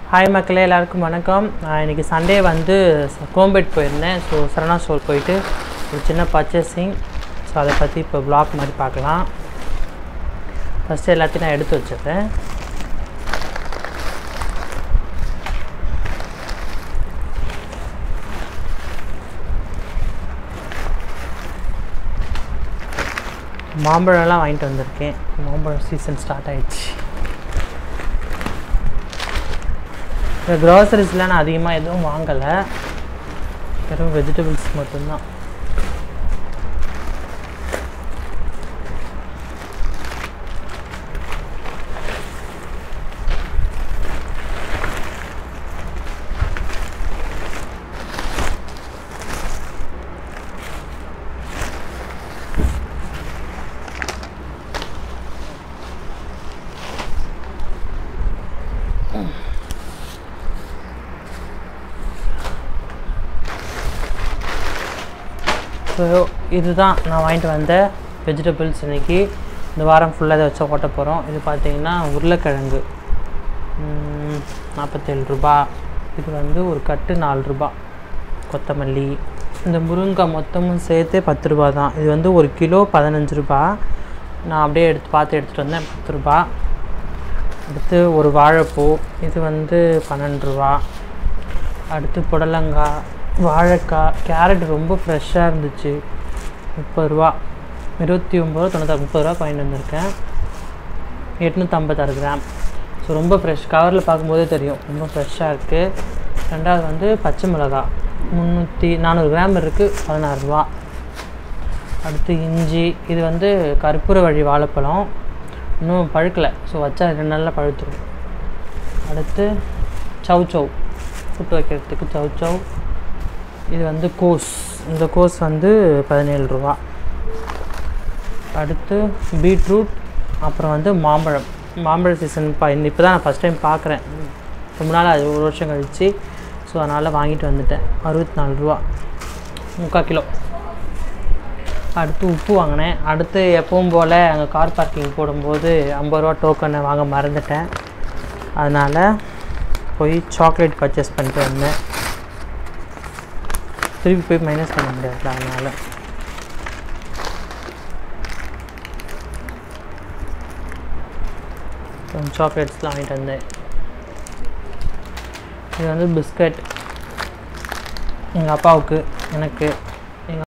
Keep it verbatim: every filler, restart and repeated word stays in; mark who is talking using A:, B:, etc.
A: Hi மக்களே, எல்லாருக்கும் வணக்கம். நான் இன்றைக்கி சண்டே வந்து Chrompet போயிருந்தேன். ஸோ சரவணா ஸ்டோர் போயிட்டு ஒரு சின்ன பர்ச்சேசிங். ஸோ அதை பற்றி இப்போ vlog மாதிரி பார்க்கலாம். ஃபஸ்ட்டு எல்லாத்தையும் நான் எடுத்து வச்சிடுறேன். மாம்பழம்லாம் வாங்கிட்டு வந்திருக்கேன். மாம்பழம் சீசன் ஸ்டார்ட் ஆகிடுச்சு. இந்த க்ராசரிஸ்லாம் நான் அதிகமாக எதுவும் வாங்கலை, வெறும் வெஜிடபிள்ஸ் மட்டும்தான். ஸோ இதுதான் நான் வாங்கிட்டு வந்த வெஜிடபிள்ஸ். இன்றைக்கி இந்த வாரம் ஃபுல்லாக இதை வச்சு ஓட்ட போகிறோம். இது பார்த்திங்கன்னா உருளைக்கிழங்கு நாற்பத்தேழு ரூபா. இது வந்து ஒரு கட்டு நாலு ரூபா. கொத்தமல்லி, இந்த முருங்காய் மொத்தமும் சேர்த்து பத்து ரூபா தான். இது வந்து ஒரு கிலோ பதினஞ்சு ரூபா. நான் அப்படியே எடுத்து பார்த்து எடுத்துகிட்டு வந்தேன், பத்து ரூபா. அடுத்து ஒரு வாழைப்பூ, இது வந்து பன்னெண்டு ரூபா. அடுத்து புடலங்காய், வாழைக்காய், கேரட் ரொம்ப ஃப்ரெஷ்ஷாக இருந்துச்சு, முப்பது ரூபா. இருபத்தி ஒம்பது ரூபா தொண்ணூத்தாறு முப்பது ரூபா வாங்கிட்டு வந்திருக்கேன். எட்நூற்றம்பத்தாறு கிராம். ஸோ ரொம்ப ஃப்ரெஷ், கவரில் பார்க்கும்போதே தெரியும் ரொம்ப ஃப்ரெஷ்ஷாக இருக்குது. ரெண்டாவது வந்து பச்சை மிளகாய் முந்நூற்றி நானூறு கிராம் இருக்குது, பதினாறு ரூபா. அடுத்து இஞ்சி, இது வந்து கற்பூர வழி வாழைப்பழம், இன்னும் பழுக்கலை. ஸோ வச்சா ரெண்டு நாளில் பழுத்துரும். அடுத்து சவ் சவ், புட்டு வைக்கிறதுக்கு சவ் சவ். இது வந்து கோஸ், இந்த கோஸ் வந்து பதினேழு ரூபா. அடுத்து பீட்ரூட், அப்புறம் வந்து மாம்பழம். மாம்பழ சீசன் பா இப்போ தான் நான் ஃபஸ்ட் டைம் பார்க்குறேன், ரொம்ப நாள் அது ஒரு வருஷம் கழிச்சு. ஸோ அதனால் வாங்கிட்டு வந்துட்டேன். அறுபத்தி நாலு ரூபா, முக்கால் கிலோ. அடுத்து உப்பு வாங்கினேன். அடுத்து எப்பவும் போல் அங்கே கார் பார்க்கிங் போடும்போது ஐம்பது ரூபா டோக்கனை வாங்க மறந்துட்டேன். அதனால் போய் சாக்லேட் பர்ச்சேஸ் பண்ணிட்டு வந்தேன். திருப்பி போய் மைனஸ் பண்ண முடியாது, அதனால் கொஞ்சம் சாக்லேட்ஸ்லாம் வாங்கிட்டு வந்தேன். இது வந்து பிஸ்கட், எங்கள் அப்பாவுக்கு, எனக்கு